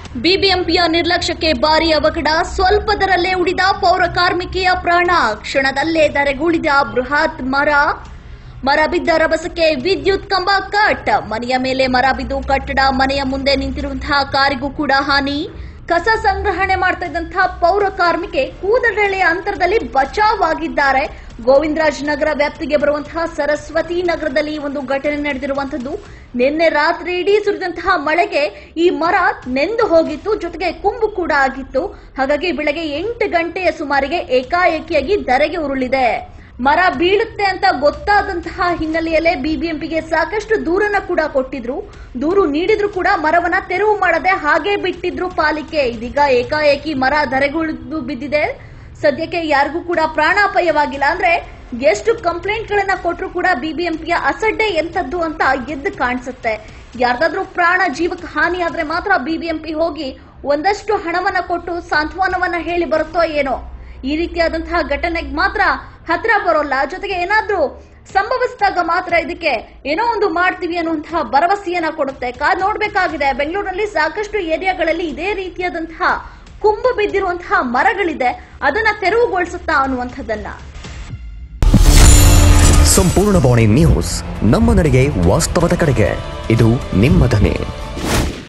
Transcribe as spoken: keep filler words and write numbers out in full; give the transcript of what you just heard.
ಬಿಬಿಎಂಪಿಯ ನಿರ್ಲಕ್ಷ್ಯಕ್ಕೆ ಭಾರಿ ಅವಘಡ, ಸ್ವಲ್ಪದರಲ್ಲೇ ಉಳಿದ ಪೌರ ಕಾರ್ಮಿಕೆಯ ಪ್ರಾಣ, ಕ್ಷಣದಲ್ಲೇ ಧರೆಗುಳಿದ ಬೃಹತ್ ಮರ. ಮರ ಬಿದ್ದ ರಭಸಕ್ಕೆ ವಿದ್ಯುತ್ ಕಂಬ ಕಟ್, ಮನೆಯ ಮೇಲೆ ಮರ ಬಿದ್ದು ಕಟ್ಟಡ ಮನೆಯ ಮುಂದೆ ನಿಂತಿರುವಂತಹ ಕಾರಿಗೂ ಕೂಡ ಹಾನಿ. ಕಸ ಸಂಗ್ರಹಣೆ ಮಾಡ್ತಾ ಇದ್ದಂತಹ ಪೌರ ಕಾರ್ಮಿಕೆ ಕೂದಲೆಳೆಯ ಅಂತರದಲ್ಲಿ ಬಚಾವ್ ಆಗಿದ್ದಾರೆ. ಗೋವಿಂದರಾಜ್ ನಗರ ವ್ಯಾಪ್ತಿಗೆ ಬರುವಂತಹ ಸರಸ್ವತಿ ನಗರದಲ್ಲಿ ಒಂದು ಘಟನೆ ನಡೆದಿರುವಂತದ್ದು. ನಿನ್ನೆ ರಾತ್ರಿ ಇಡೀ ಸುರಿದಂತಹ ಮಳೆಗೆ ಈ ಮರ ನೆಂದು ಹೋಗಿತ್ತು, ಜೊತೆಗೆ ಕುಂಬು ಕೂಡ ಆಗಿತ್ತು. ಹಾಗಾಗಿ ಬೆಳಗ್ಗೆ ಎಂಟು ಗಂಟೆಯ ಸುಮಾರಿಗೆ ಏಕಾಏಕಿಯಾಗಿ ಧರೆಗೆ ಉರುಳಿದೆ. ಮರ ಬೀಳುತ್ತೆ ಅಂತ ಗೊತ್ತಾದಂತಹ ಹಿನ್ನೆಲೆಯಲ್ಲೇ ಬಿಬಿಎಂಪಿಗೆ ಸಾಕಷ್ಟು ದೂರನ್ನ ಕೂಡ ಕೊಟ್ಟಿದ್ರು. ದೂರು ನೀಡಿದ್ರು ಕೂಡ ಮರವನ್ನ ತೆರವು ಮಾಡದೆ ಹಾಗೆ ಬಿಟ್ಟಿದ್ರು ಪಾಲಿಕೆ. ಇದೀಗ ಏಕಾಏಕಿ ಮರ ಧರೆಗುಳಿದು ಬಿದ್ದಿದೆ. ಸದ್ಯಕ್ಕೆ ಯಾರಿಗೂ ಕೂಡ ಪ್ರಾಣಾಪಾಯವಾಗಿಲ್ಲ. ಅಂದ್ರೆ ಎಷ್ಟು ಕಂಪ್ಲೇಂಟ್ ಗಳನ್ನ ಕೊಟ್ಟರು ಕೂಡ ಬಿಬಿಎಂಪಿಯ ಅಸಡ್ಡೆ ಎಂತದ್ದು ಅಂತ ಎದ್ದು ಕಾಣಿಸುತ್ತೆ. ಯಾರ್ದಾದ್ರೂ ಪ್ರಾಣ ಜೀವಕ್ಕೆ ಹಾನಿ ಆದ್ರೆ ಮಾತ್ರ ಬಿಬಿಎಂಪಿ ಹೋಗಿ ಒಂದಷ್ಟು ಹಣವನ್ನ ಕೊಟ್ಟು ಸಾಂತ್ವನವನ್ನ ಹೇಳಿ ಬರುತ್ತೋ ಏನೋ. ಈ ರೀತಿಯಾದಂತಹ ಘಟನೆಗೆ ಮಾತ್ರ ಹತ್ರ ಬರೋಲ್ಲ. ಜೊತೆಗೆ ಏನಾದ್ರೂ ಸಂಭವಿಸಿದಾಗ ಮಾತ್ರ ಇದಕ್ಕೆ ಏನೋ ಒಂದು ಮಾಡ್ತೀವಿ ಅನ್ನುವಂತಹ ಭರವಸೆಯನ್ನ ಕೊಡುತ್ತೆ. ಕಾದ್ ನೋಡ್ಬೇಕಾಗಿದೆ. ಬೆಂಗಳೂರಿನಲ್ಲಿ ಸಾಕಷ್ಟು ಏರಿಯಾಗಳಲ್ಲಿ ಇದೇ ರೀತಿಯಾದಂತಹ ಕುಂಬು ಬಿದ್ದಿರುವಂತಹ ಮರಗಳಿದೆ. ಅದನ್ನ ತೆರವುಗೊಳಿಸುತ್ತಾ ಅನ್ನುವಂಥದ್ದನ್ನ. ಸಂಪೂರ್ಣ ಬಾಣಿ ನ್ಯೂಸ್, ನಮ್ಮ ನಡೆಗೆ ವಾಸ್ತವದ ಕಡೆಗೆ. ಇದು ನಿಮ್ಮ ಧ್ವನಿ.